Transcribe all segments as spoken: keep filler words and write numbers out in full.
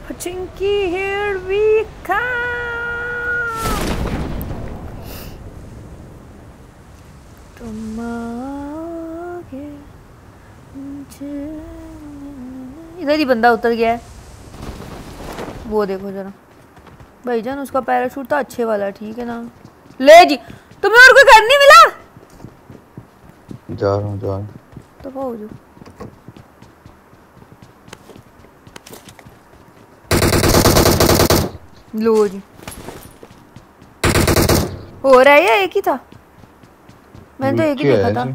Pachinki, here we come. तुम आगे इधर ही बंदा उतर गया है। वो देखो जरा भाईजान, उसका पैराशूट था अच्छे वाला, ठीक है ना। ले जी, तुम्हें और कोई घर नहीं मिला? जा रहा हूँ जा रहा हूँ तो हो जो लो जी। हो रहा है या एक ही था? मैंने तो एक ही देखा था।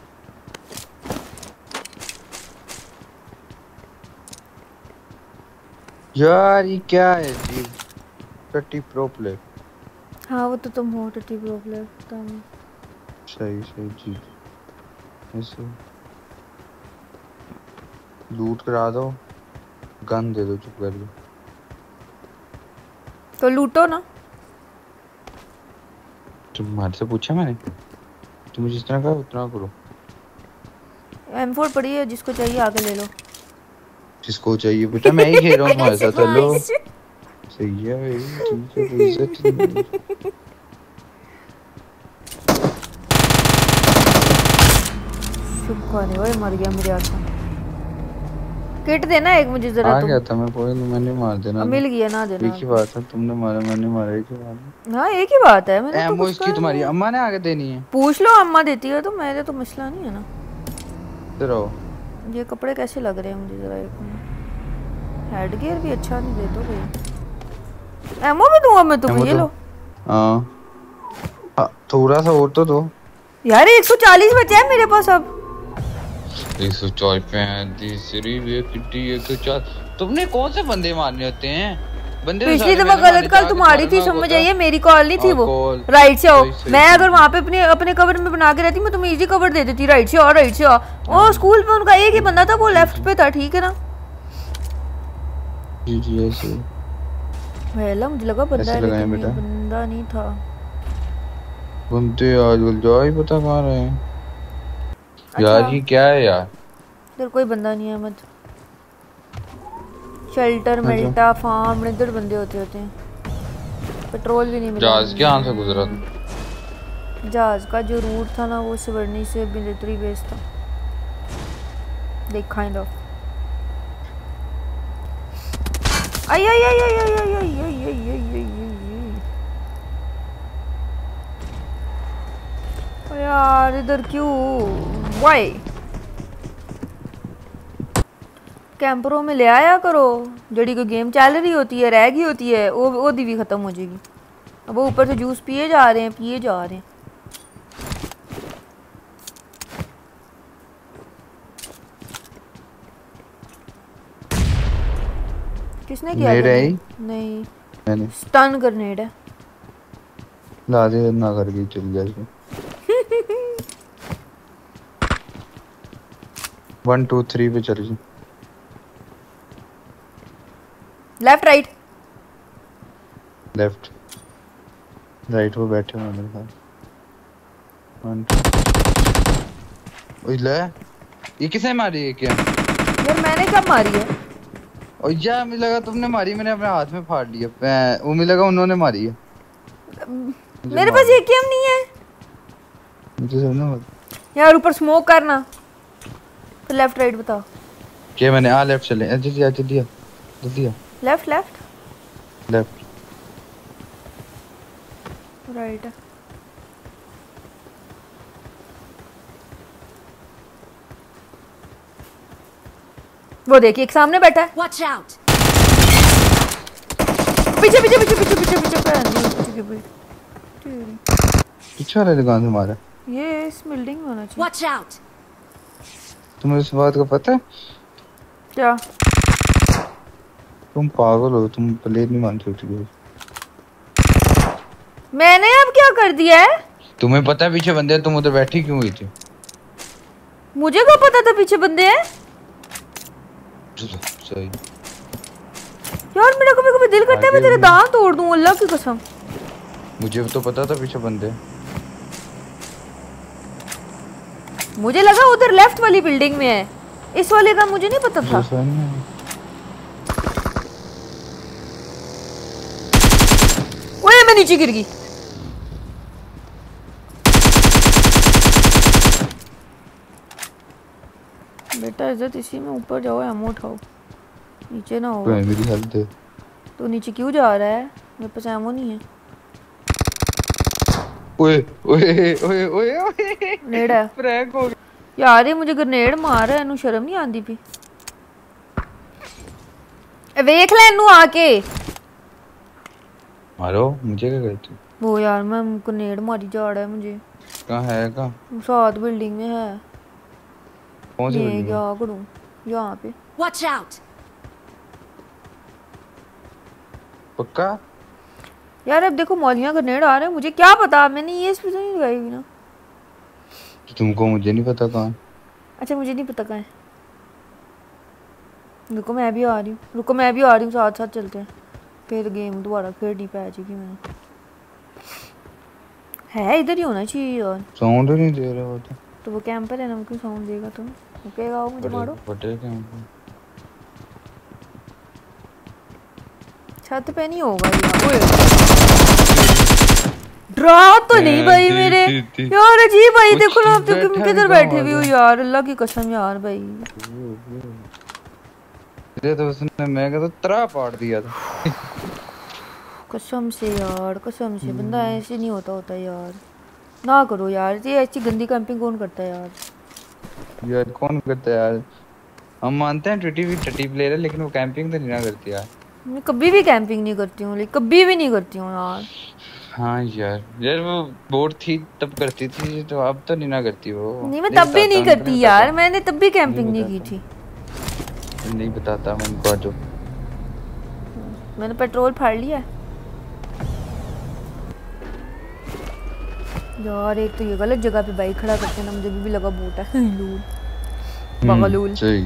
यार ये क्या है जी? टट्टी प्रो प्लेयर। हाँ वो तो तुम हो, टट्टी प्रो प्लेयर। तुम सही सही जी। ऐसे लूट करा दो, गन दे दो, चुप कर लो। तो लूटो ना। तुम्हारे से पूछा मैंने, तुम जिस तरह कहा उतना करो। एम फोर पड़ी है, जिसको चाहिए आके ले लो। जिसको चाहिए बेटा, मैं ही खेल रहा हूँ तुम्हारे साथ। चलो सही है भाई, ठीक है, कोई इज्जत नहीं। शुक्र है ओए, मर गया मेरे हाथ में। किट देना एक मुझे जरा। आ गया था मैं, कोई नहीं, मैंने मार देना। मिल गया ना देना। एक ही बात है, तुमने मारा मैंने मारा, एक ही बात है। हाँ एक ही बात है। मैंने एमओ इसकी तुम्हारी अम्मा ने आगे देनी है। पूछ लो, अम्मा देती है तो मेरे तो मसला नहीं है ना। रहो ये कपड़े कैसे लग रहे हैं मुझे जरा एक। हेड गियर भी अच्छा नहीं दे दो भाई। एमओ भी दूंगा मैं तुम्हें, ये लो। हां थोड़ा सा और तो दो यार। एक सौ चालीस बचे हैं मेरे पास अब। एक सौ चालीस पैंतीस वे किट्टी एक सौ चालीस। तुमने कौन से बंदे मारने होते हैं? बंदे पिछली दफा गलत कॉल तुम्हारी थी, समझ आइए, मेरी कॉल नहीं थी वो। राइट से आओ। मैं अगर वहाँ पे अपने अपने कवर में बना के रहती, मैं तुम्हें इजी कवर दे देती। राइट से आओ, राइट से आओ। ओ स्कूल पे उनका एक ही बंदा था, वो लेफ्ट पे था, ठीक है ना। जी जी ऐसे वेला मुझे लगा बंदा है, लेकिन बंदा नहीं था। बंदे आजकल जा ही पता कहाँ रहे हैं। यार ये क्या है यार? इधर कोई बंदा नहीं है। मत शेल्टर मिल्टा फार्म, इधर बंदे होते होते हैं। पेट्रोल भी नहीं मिला। जहाज क्या आंसर गुजरा था? जहाज का जो रूट था ना, वो सिवरनी से मिलिट्री बेस था। देख काइंड ऑफ। आई आई आई आई आई आई आई आई आई आई आई यार, इधर क्यों? वाई कैंपरों में ले आया करो। जड़ी कोई गेम चल रही होती है, रह गई होती है, वो वो दी भी खत्म हो जाएगी। अब वो ऊपर से जूस पिए जा रहे हैं, पिए जा रहे हैं। किसने किया? नहीं मैंने। स्टन ग्रेनेड है। ला दे ना करके चल गया। वन टू थ्री पे चल जी। लेफ्ट राइट लेफ्ट राइट वो बैठे हुए मेरे साथ। वन ओए ले, ये किसने मारी है? क्या यार मैंने कब मारी है? और यार मुझे लगा तुमने मारी, मैंने अपने हाथ में फाड़ लिया। वो मुझे लगा उन्होंने मारी है। मेरे पास ये केम नहीं है। मुझे समझना यार ऊपर स्मोक करना। तो लेफ्ट राइट बताओ। क्या मैंने आ लेफ्ट चले जल्दी आ जल्दी आ जल्दी आ। Left left left right. वो देखिए एक सामने बैठा है। Watch out. पीछे पीछे पीछे पीछे पीछे पीछे पीछे वाले दुकान से मारा। ये इस बिल्डिंग में होना चाहिए। Watch out. तुम्हें इस बात का पता है? क्या? तुम पागल हो, तुम प्लेट नहीं मान सकती। मैंने अब क्या कर दिया है? तुम्हें पता है पीछे बंदे हैं, तुम उधर बैठी क्यों हुई थी? मुझे क्या पता था पीछे बंदे हैं? सही यार मेरा कभी कभी दिल करता है मैं तेरे दांत तोड़ दूं, अल्लाह की कसम। मुझे तो पता था पीछे बंदे हैं। मुझे लगा उधर लेफ्ट वाली बिल्डिंग में है, इस वाले का मुझे नहीं पता था। मैं नीचे गिर गई। बेटा इज्जत इसी में, ऊपर जाओ एमो उठाओ, नीचे ना हो। मेरी हेल्थ है। तो नीचे क्यों जा रहा है? मेरे पास एमो नहीं है। ओए ओए ओए ओए ओए नेड है। फ्रैग हो गया यार ये मुझे ग्रेनेड मार रहा है, इन्हू शर्म नहीं आंदी पी। वेख ले इन्हू आके मारो। मुझे क्या कहती वो यार, मैं ग्रेनेड मारी जा रहा है मुझे। कहाँ है? कहाँ? साथ बिल्डिंग में है। कौन सी ये बिल्डिंग? क्या करूं यहाँ पे? Watch out! पक्का? यार अब देखो मौलियां ग्रेनेड आ रहे हैं, मुझे क्या पता, मैंने ये स्पीड नहीं लगाई हुई ना। तुमको मुझे नहीं पता कहाँ। अच्छा मुझे नहीं पता कहाँ है। रुको मैं भी आ रही हूँ, रुको मैं भी आ रही हूँ, साथ साथ चलते हैं, फिर गेम दोबारा खेलनी पै जाएगी। मैंने है इधर ही होना चाहिए यार। साउंड नहीं दे रहा वो तो। तो वो कैंपर है ना, वो क्यों साउंड देगा? तुम रुकेगा वो, मुझे मारो। बटे कैंपर छत पे नहीं होगा यार। डरा तो नहीं भाई मेरे यार, अजीब भाई। देखो ना आप तो किधर बैठे हुए हो यार, अल्लाह की कसम यार भाई। ये तो उसने मैं कहता तरा पाड़ दिया था। कसम से यार, कसम से बंदा ऐसे नहीं होता होता यार। ना करो यार, ये ऐसी गंदी कैंपिंग कौन करता है यार? यार कौन करता है यार? हम मानते हैं ट्वेंटी भी थर्टी प्लेयर है, लेकिन वो कैंपिंग तो नहीं ना करती यार। मैं कभी भी कैंपिंग नहीं करती हूँ, लेकिन कभी भी नहीं करती हूँ यार। हाँ यार, यार वो बोर्ड थी तब करती थी, तो अब तो नहीं ना करती वो। नहीं मैं तब भी नहीं करती यार, मैंने तब भी कैंपिंग नहीं की थी। नहीं बताता मैं उनको। जो मैंने पेट्रोल फाड़ लिया है यार। एक तो ये गलत जगह पे बाइक खड़ा करते ना, मुझे भी, भी लगा बोट है। लूल बगलूल सही।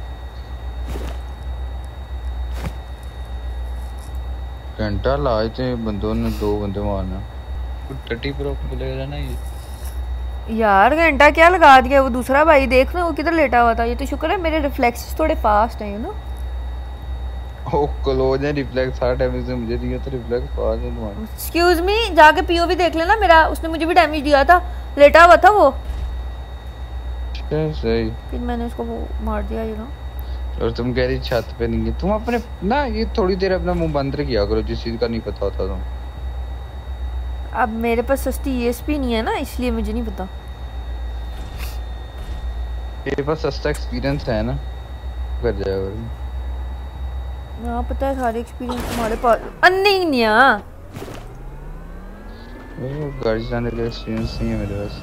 घंटा लाए थे बंदों ने, दो बंदे मारना। टट्टी प्रो बोलेगा ना ये यार। घंटा क्या लगा दिया? वो दूसरा भाई देख ना, वो किधर लेटा हुआ था। ये तो शुक्र है मेरे रिफ्लेक्सेस थोड़े फास्ट हैं, यू नो। ओ क्लोज है, रिफ्लेक्स सारा डैमेज मुझे दिया था, रिफ्लेक्स फास्ट है तुम्हारा। एक्सक्यूज मी, जाके पीओवी देख लेना मेरा, उसने मुझे भी डैमेज दिया था, लेटा हुआ था वो। सही। फिर मैंने उसको वो मार दिया, यू नो। और तुम कह रही छत पे नहीं है। तुम अपने ना ये थोड़ी देर अपना मुंह बंद किया करो, जिस चीज का नहीं पता होता तुम। अब मेरे पास सस्ती ईएसपी नहीं है ना, इसलिए मुझे नहीं पता। मेरे पास सस्ता एक्सपीरियंस है ना, कर जाएगा। हाँ पता है, सारे एक्सपीरियंस तुम्हारे पास। अन्निया गाड़ी चलाने का एक्सपीरियंस नहीं है मेरे पास।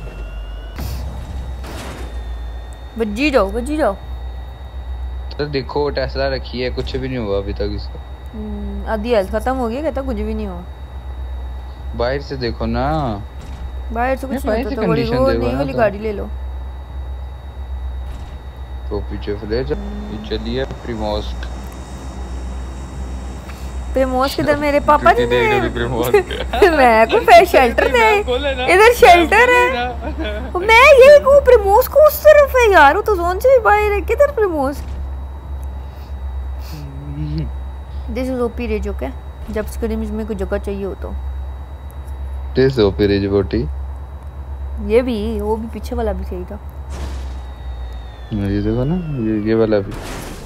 बज्जी जाओ, बज्जी जाओ। तो देखो टेस्ला रखी है, कुछ भी नहीं हुआ अभी तक इसका। आधी हेल्थ खत्म हो गई, कहता कुछ भी नहीं हुआ। बाहर से देखो ना, बाहर से कुछ नहीं होता। तो बड़ी वो नई वाली गाड़ी ले लो। तो पीछे ले जा। चलिए प्रीमोस। प्रीमोस किधर? मेरे पापा जी ने मैं को पे शेल्टर दे, इधर शेल्टर है। मैं यही को प्रीमोस को उस तरफ है यार, वो तो जोन से भी बाहर है। किधर प्रीमोस? This is OP rage. Okay, जब स्क्रीम्स में कोई जगह चाहिए हो तो दिस ओपी रेज बोटी। ये भी, वो भी पीछे वाला भी सही था। ये देखो ना, ये ये वाला भी।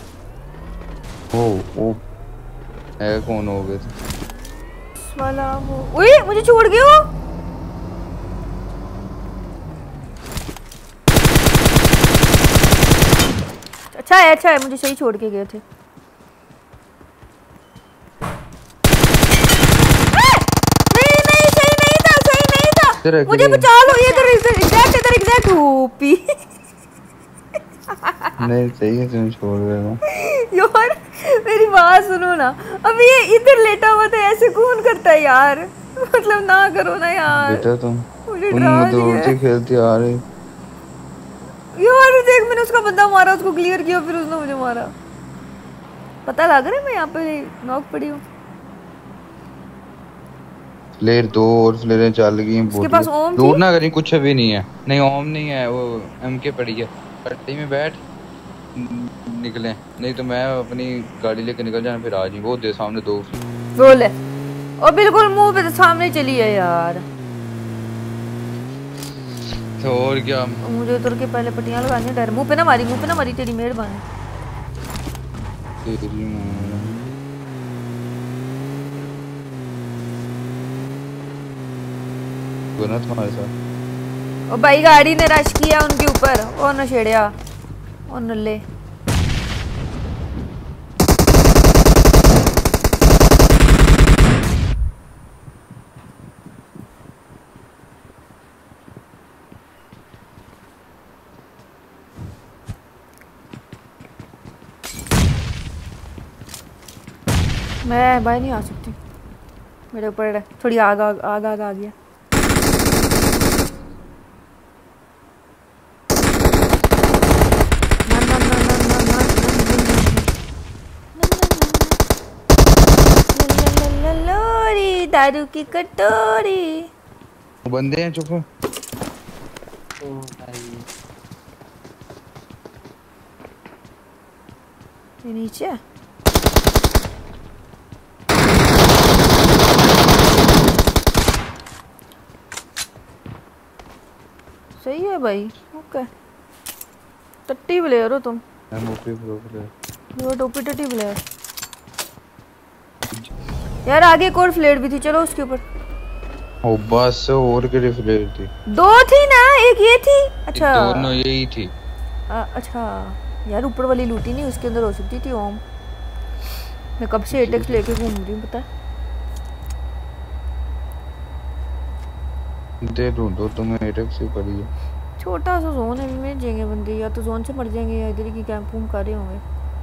ओ ओ है कौन हो गया वाला वो? ओए मुझे छोड़ गया वो। अच्छा है, अच्छा है, मुझे सही छोड़ के गए थे। नहीं नहीं सही नहीं था, सही नहीं था। मुझे बचा लो, ये इधर एग्जैक्ट इधर एग्जैक्ट ओपी। नहीं सही है, तुम छोड़ रहे हो यार। मेरी बात सुनो ना, अब ये इधर लेटा हुआ था, ऐसे कौन करता है यार? मतलब ना करो ना यार। बेटा तुम मुझे तुम डरा दौड़ती खेलती आ रही यार। देख मैंने उसका बंदा मारा, उसको क्लियर किया, फिर उसने मुझे मारा। पता लग रहा है मैं यहाँ पे नॉक पड़ी हूँ। प्लेयर दो और प्लेयरें चल गई हैं। उसके पास ओम थी? दूर ना करी, कुछ भी नहीं है। नहीं ओम नहीं है, वो एमके पड़ी है। गाड़ी में बैठ निकले, नहीं तो मैं अपनी गाड़ी लेके निकल जाना, फिर आ जी। वो दे सामने दो। बोले और बिल्कुल मुंह पे सामने चली है यार। तो और क्या, मुझे उतर के पहले पट्टियां लगानी डर। मुंह पे ना मारी, मुंह पे ना मारी, तेरी मेहरबानी। तेरी बना तुम्हारे साथ। और भाई गाड़ी ने रश किया उनके ऊपर, और नशेड़िया और नल्ले। मैं भाई नहीं आ सकती, मेरे ऊपर थोड़ी आग आग आग आग आ गया। दारू की कटोरी। बंदे हैं, चुप हो। ये नीचे सही है भाई। ओके, टट्टी प्लेयर हो तुम। मैं ओपी प्रो प्लेयर। वो टोपी टट्टी प्लेयर। यार आगे एक और फ्लेयर भी थी, चलो उसके ऊपर। ओ बस और के फ्लेयर थी। दो थी ना, एक ये थी। अच्छा दोनों यही थी। आ, अच्छा यार ऊपर वाली लूटी नहीं, उसके अंदर हो सकती थी ओम। मैं कब से एटेक्स लेके घूम रही हूँ पता है। दे ढूंढो तुम्हें, एटेक्स ही पड़ी है। छोटा सा जोन है, मिल जाएंगे बंदे, या तो जोन से मर जाएंगे या इधर की कैंप वूम कर रहे होंगे।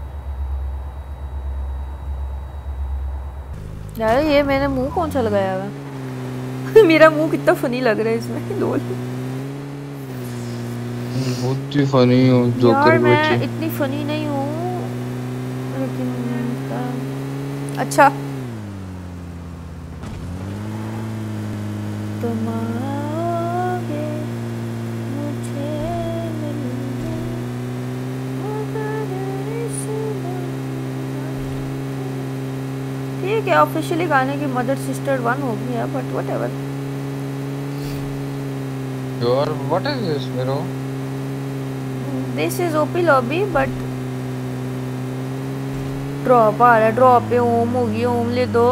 यार ये मैंने मुंह कौन सा लगाया हुआ मेरा मुंह कितना फनी लग रहा है इसमें। लोल बहुत ही फनी हो जोकर बच्ची। यार मैं इतनी फनी नहीं हूँ लेकिन अच्छा। तुम आगे मुझे ठीक है, ऑफिशियली गाने की मदर सिस्टर वन हो गई है, बट व्हाटएवर। यार what is this bro? This is OP lobby but drop आ रहा है। ड्रॉप पे ओम होगी, ओम ले दो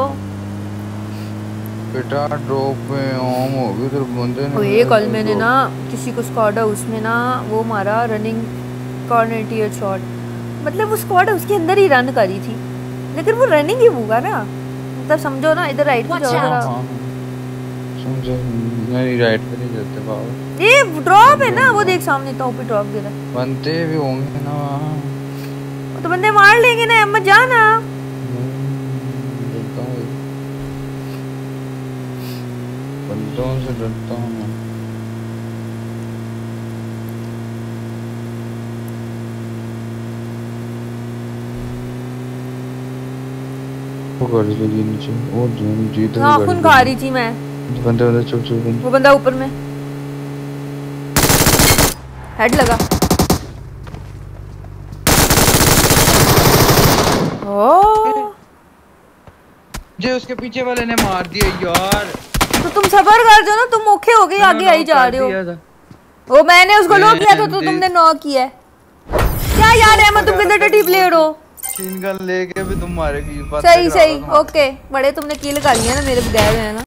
बेटा। ड्रॉप पे ओम होगी तो बंदे ने। ओए कल मैंने ना किसी को स्क्वाड है उसमें ना वो मारा रनिंग कॉर्नेटियर शॉट। मतलब वो स्क्वाड है उसके अंदर ही रन करी थी, लेकिन वो रनिंग ही होगा ना, मतलब समझो ना। इधर राइट पे जाओ जरा। समझो नहीं, राइट पे नहीं जाते बाबू। ये ड्रॉप है ना, वो देख सामने तो ऊपर ड्रॉप गिरा। बनते भी होंगे ना वहाँ, तो बंदे मार लेंगे ना, मत जाना। बंदों से डरता हूँ मैं। गाड़ी लगी नीचे और जीत हाँ खून खा रही थी मैं। बंदे बंदे चुप चुप। वो बंदा ऊपर में हेड लगा। ओह जे उसके पीछे वाले ने मार दिया यार। तो तुम सबर कर दो ना, तुम ओखे हो गए आगे आई जा रहे हो। वो मैंने उसको लो किया था तो तुमने नॉक किया। क्या यार अहमद तुम किधर डटी प्लेयर हो? तीन गन लेके भी तुम मारेगी। सही सही ओके, बड़े तुमने किल कर लिया ना मेरे बगैर है ना।